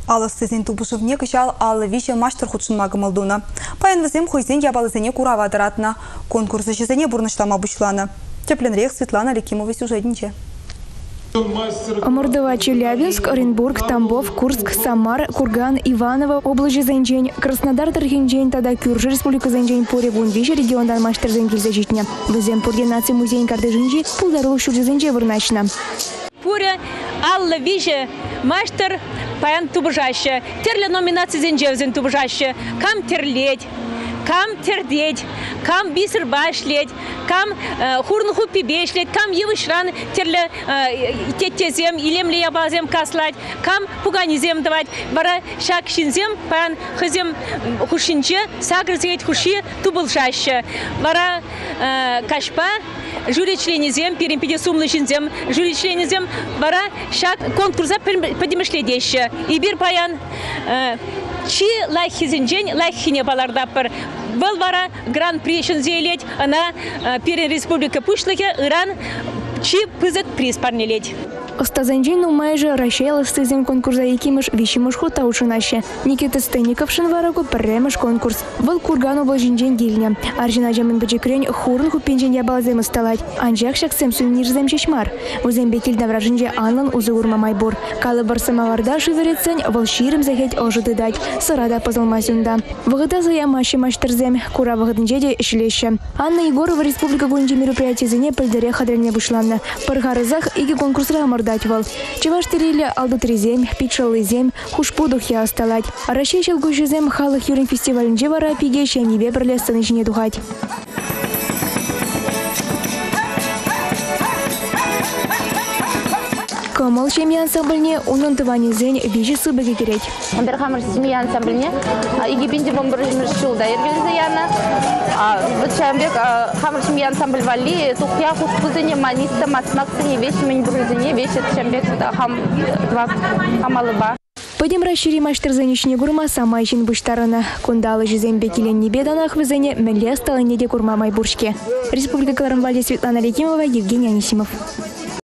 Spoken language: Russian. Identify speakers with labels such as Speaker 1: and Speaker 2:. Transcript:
Speaker 1: Алыстызен тубушывне кышал аллы вище маштыр худшынма гымылдуна. Паян візем хойзен ябалызене курава адыратына. Конкурсы жезене бурнышлама бушланы. Тепленрек Светлана Лекимова сюжетниче.
Speaker 2: Мордова, Челябинск, Оренбург, Тамбов, Курск, Самар, Курган, Иваново, область Зенджень, Краснодар, Тархинджень, тада Кюржи, Республика Зенджень, Поре, Бунвиже, регион маштыр Зенджель защитня. Везем Пурге нации музей Кардежинджи, Пулдару Шуржи Зенджи вырначна.
Speaker 3: Пуре, Алла Виже, маштыр, паян тубжаще, терля номинации Зенджевзен тубжаще, кам терлеть. Кам тердеть, кам бисер башлеть, кам хурнуху пибешлеть, кам евышран терле теттезем, илемле ябазем каслать, кам пуганизем давать, бара шакшинзем, пан хызем хушинче, сагрзеть хуши тубылшаще, бара кашпа, жюри-членизем, перемпеде сумлышинзем, жюри-членизем, бара шак конкурса подимышледеще, и бир паян чи лайхизинжень лайхине балардаппыр. Был бара гран-при шынзейлеть, она перед республика пушлыке Иран чи пызык приз парнелеть.
Speaker 2: Остазанжень майже расчаял стызем конкурса якимыш вещимыш хута ушынаще. Никита Стенников шынвараку премыш конкурс. Был Курган облажинжень гильня. Аржина жамын бычекрень хурн хупенжень ябалзем сталать. Анжак шаксем сувенирзем чешмар. Узем бекиль давражинже анлан узы урма майбур. Калыбыр самоварда шиверецень волширым захеть ожиды дать. Сырада позылмасюнда. Вагыта заямаши маштырзем. Кура вагытынже де ишлеще. Анна Егорова республика бойынче мероприятиезине пыльдыре хадрельне бушланны. Пыргарызах иги конкурсра датьвал. Чеваш терели алдутризем, пичалызем, хушпудух я осталать. А расчещал гужезем халых юрин фестиваль джевара пиге щениве пролесты начне духать. Камал семья ансамбльне унонтывание зень вижи сыбыги кереть.
Speaker 4: Берхамр семья ансамбльне иги бинди бомбаржмир шулда эргелзаяна. Бычамбек хамр семья ансамбль вали тухя хушпузыне маниста матмаксыне вещи мен бурызыне вещи чамбек хам два хамалыба.
Speaker 2: Пойдем расширим маштыр заничне гурма сама ищен буштарана. Кундалы жезем бекилен небеданах вызене меле стала неде гурма майбуршке. Республика Кларамвале, Светлана Лекимова, Евгений Анисимов.